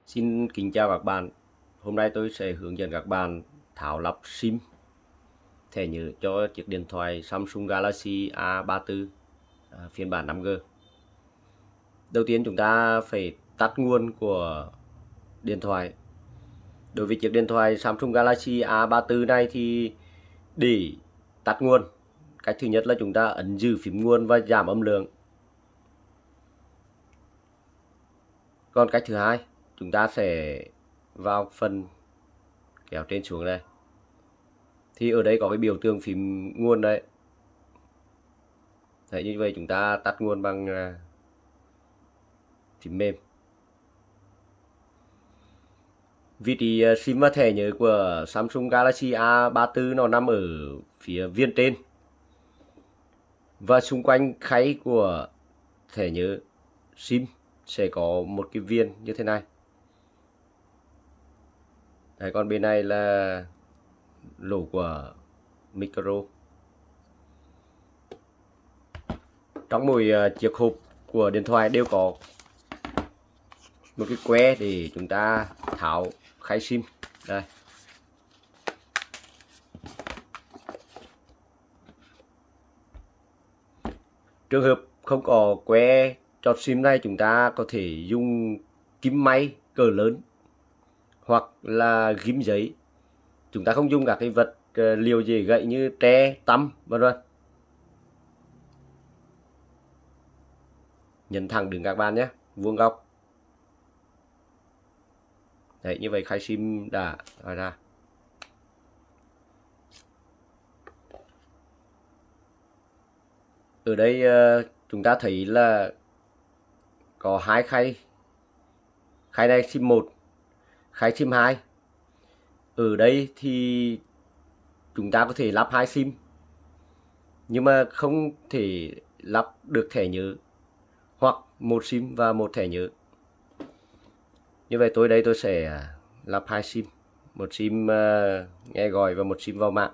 Xin kính chào các bạn. Hôm nay tôi sẽ hướng dẫn các bạn tháo lắp SIM thẻ nhớ cho chiếc điện thoại Samsung Galaxy A34 phiên bản 5G. Đầu tiên chúng ta phải tắt nguồn của điện thoại. Đối với chiếc điện thoại Samsung Galaxy A34 này thì để tắt nguồn, cách thứ nhất là chúng ta ấn giữ phím nguồn và giảm âm lượng. Còn cách thứ hai, chúng ta sẽ vào phần kéo trên xuống đây. Thì ở đây có cái biểu tượng phím nguồn đấy. Đấy, như vậy chúng ta tắt nguồn bằng phím mềm. Vị trí SIM và thẻ nhớ của Samsung Galaxy A34 nó nằm ở phía viên trên. Và xung quanh khay của thẻ nhớ SIM sẽ có một cái viên như thế này. Đấy, còn bên này là lỗ của micro. Trong mỗi chiếc hộp của điện thoại đều có một cái que để chúng ta tháo khay SIM. Đây. Trường hợp không có que chọt SIM này, chúng ta có thể dùng kim may cỡ lớn hoặc là ghim giấy. Chúng ta không dùng các cái vật liệu dễ gãy như tre, tăm, vân vân. Nhấn thẳng đứng các bạn nhé, vuông góc. Đấy, như vậy khay SIM đã ra. Ở đây chúng ta thấy là có hai khay. Khay này SIM 1, khay SIM 2. Ở đây thì chúng ta có thể lắp 2 SIM, nhưng mà không thể lắp được thẻ nhớ, hoặc một SIM và một thẻ nhớ. Như vậy tôi sẽ lắp 2 SIM, một SIM nghe gọi và một SIM vào mạng.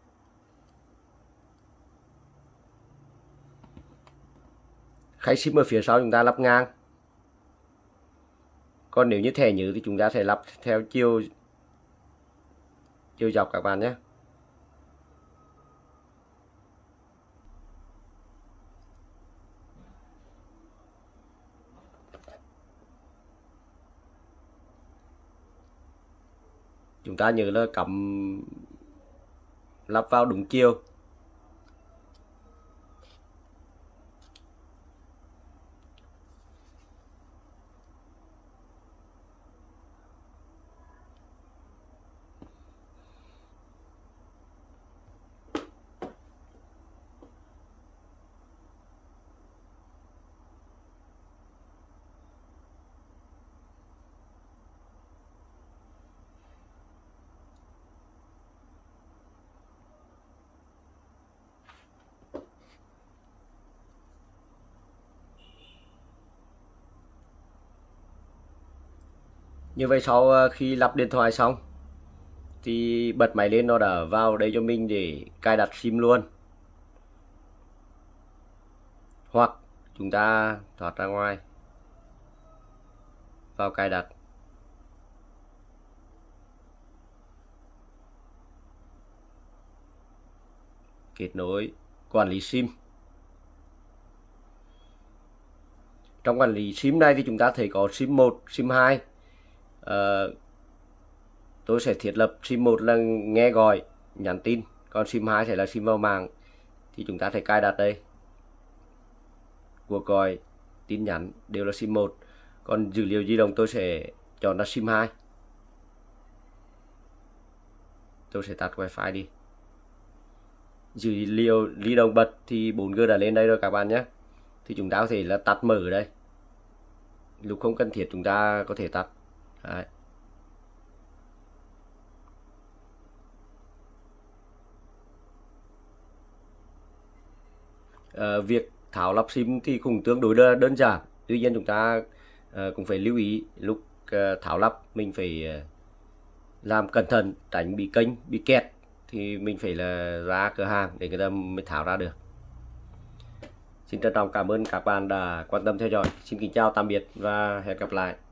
Khay SIM ở phía sau chúng ta lắp ngang. Còn nếu như thẻ nhớ thì chúng ta sẽ lắp theo chiều dọc các bạn nhé. Chúng ta nhớ là cắm lắp vào đúng chiều. Như vậy sau khi lắp điện thoại xong thì bật máy lên, nó đã vào đây cho mình để cài đặt SIM luôn. Hoặc chúng ta thoát ra ngoài, vào cài đặt. Kết nối quản lý SIM. Trong quản lý SIM này thì chúng ta thấy có SIM 1, SIM 2. Tôi sẽ thiết lập SIM 1 là nghe gọi, nhắn tin, còn SIM 2 sẽ là SIM vào mạng. Thì chúng ta sẽ cài đặt đây. Cuộc gọi, tin nhắn đều là SIM 1. Còn dữ liệu di động tôi sẽ chọn là SIM 2. Tôi sẽ tắt Wi-Fi đi. Dữ liệu di động bật thì 4G đã lên đây rồi các bạn nhé. Thì chúng ta có thể là tắt mở ở đây. Lúc không cần thiết chúng ta có thể tắt. Đấy. Việc tháo lắp SIM thì cũng tương đối đơn giản. Tuy nhiên chúng ta cũng phải lưu ý lúc tháo lắp mình phải làm cẩn thận, tránh bị kênh, bị kẹt. Thì mình phải là ra cửa hàng để người ta mới tháo ra được. Xin trân trọng cảm ơn các bạn đã quan tâm theo dõi. Xin kính chào tạm biệt và hẹn gặp lại.